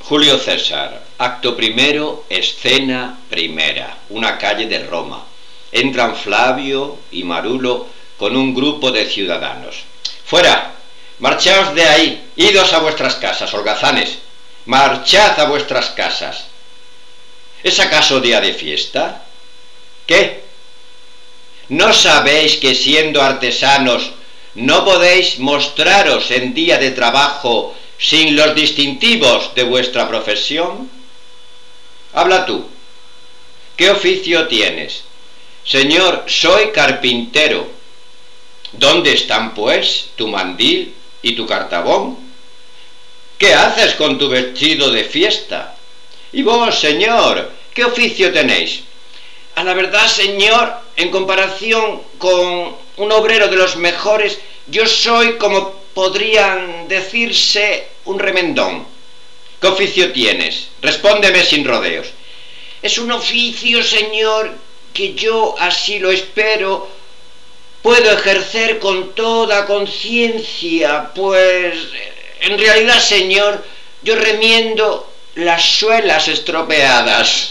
Julio César, acto primero, escena primera, una calle de Roma. Entran Flavio y Marulo con un grupo de ciudadanos. ¡Fuera! ¡Marchaos de ahí! ¡Idos a vuestras casas, holgazanes! ¡Marchad a vuestras casas! ¿Es acaso día de fiesta? ¿Qué? ¿No sabéis que siendo artesanos no podéis mostraros en día de trabajo sin los distintivos de vuestra profesión? Habla tú. ¿Qué oficio tienes? Señor, soy carpintero. ¿Dónde están, pues, tu mandil y tu cartabón? ¿Qué haces con tu vestido de fiesta? ¿Y vos, señor, qué oficio tenéis? A la verdad, señor, en comparación con un obrero de los mejores, yo soy, como podrían decirse, un remendón. ¿Qué oficio tienes? Respóndeme sin rodeos. Es un oficio, señor, que yo, así lo espero, puedo ejercer con toda conciencia, pues, en realidad, señor, yo remiendo las suelas estropeadas.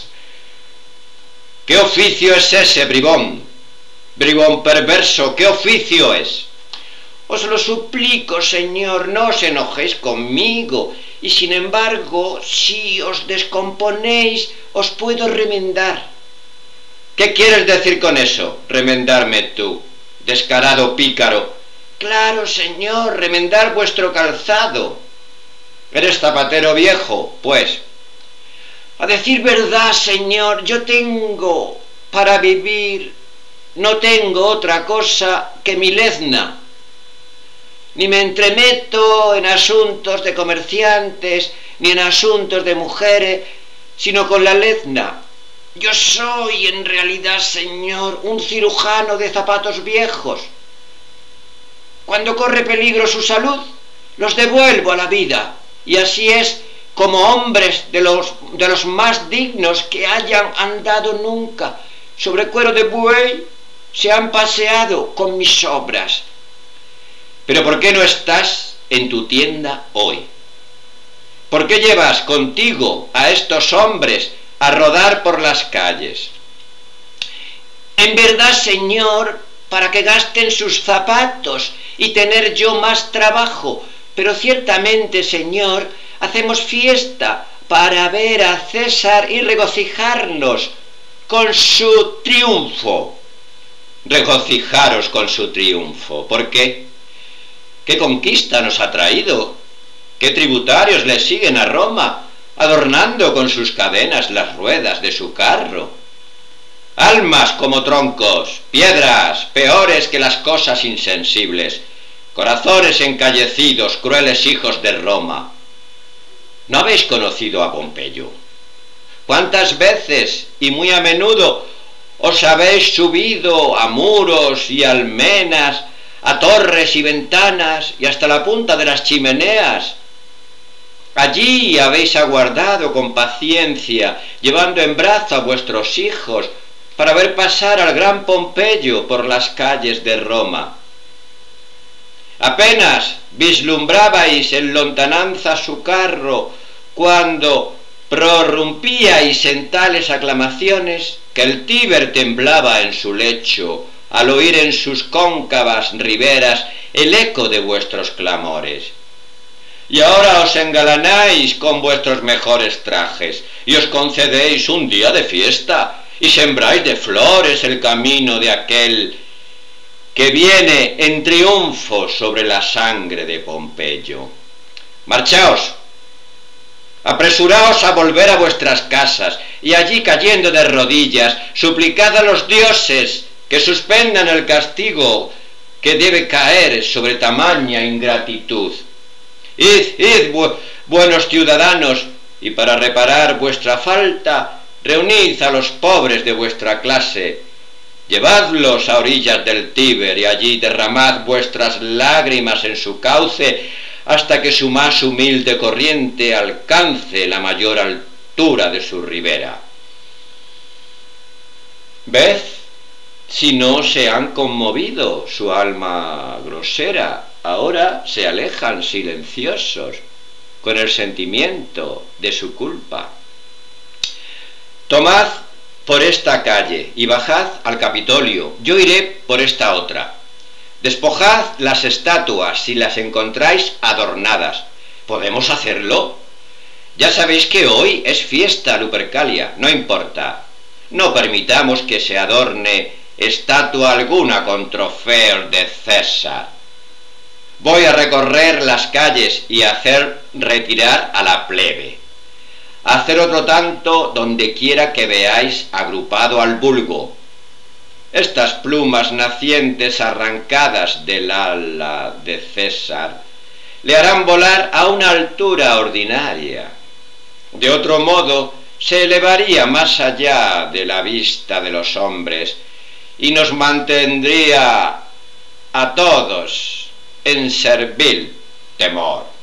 ¿Qué oficio es ese, bribón? Bribón perverso, ¿qué oficio es? Os lo suplico, señor, no os enojéis conmigo, y sin embargo, si os descomponéis, os puedo remendar. ¿Qué quieres decir con eso, remendarme tú, descarado pícaro? Claro, señor, remendar vuestro calzado. ¿Eres zapatero viejo, pues? A decir verdad, señor, yo tengo para vivir, no tengo otra cosa que mi lezna. Ni me entremeto en asuntos de comerciantes, ni en asuntos de mujeres, sino con la lezna. Yo soy, en realidad, señor, un cirujano de zapatos viejos. Cuando corre peligro su salud, los devuelvo a la vida, y así es como hombres de los más dignos que hayan andado nunca sobre cuero de buey se han paseado con mis obras. Pero ¿por qué no estás en tu tienda hoy? ¿Por qué llevas contigo a estos hombres a rodar por las calles? En verdad, señor, para que gasten sus zapatos y tener yo más trabajo, pero ciertamente, señor, hacemos fiesta para ver a César y regocijarnos con su triunfo. Regocijaros con su triunfo. ¿Por qué? ¿Qué conquista nos ha traído? ¿Qué tributarios le siguen a Roma, adornando con sus cadenas las ruedas de su carro? Almas como troncos, piedras, peores que las cosas insensibles, corazones encallecidos, crueles hijos de Roma. ¿No habéis conocido a Pompeyo? ¿Cuántas veces y muy a menudo os habéis subido a muros y almenas, a torres y ventanas y hasta la punta de las chimeneas? Allí habéis aguardado con paciencia, llevando en brazo a vuestros hijos, para ver pasar al gran Pompeyo por las calles de Roma. Apenas vislumbrabais en lontananza su carro cuando prorrumpíais en tales aclamaciones que el Tíber temblaba en su lecho al oír en sus cóncavas riberas el eco de vuestros clamores. Y ahora os engalanáis con vuestros mejores trajes y os concedéis un día de fiesta y sembráis de flores el camino de aquel que viene en triunfo sobre la sangre de Pompeyo. Marchaos, apresuraos a volver a vuestras casas, y allí cayendo de rodillas, suplicad a los dioses que suspendan el castigo que debe caer sobre tamaña ingratitud. Id, buenos ciudadanos, y para reparar vuestra falta, reunid a los pobres de vuestra clase, llevadlos a orillas del Tíber y allí derramad vuestras lágrimas en su cauce hasta que su más humilde corriente alcance la mayor altura de su ribera. Ved si no se han conmovido su alma grosera, ahora se alejan silenciosos, con el sentimiento de su culpa. Tomad por esta calle y bajad al Capitolio, yo iré por esta otra. Despojad las estatuas si las encontráis adornadas. ¿Podemos hacerlo? Ya sabéis que hoy es fiesta Lupercalia, no importa. No permitamos que se adorne estatua alguna con trofeos de César. Voy a recorrer las calles y hacer retirar a la plebe. Hacer otro tanto donde quiera que veáis agrupado al vulgo. Estas plumas nacientes arrancadas del ala de César le harán volar a una altura ordinaria. De otro modo, se elevaría más allá de la vista de los hombres y nos mantendría a todos en servil temor.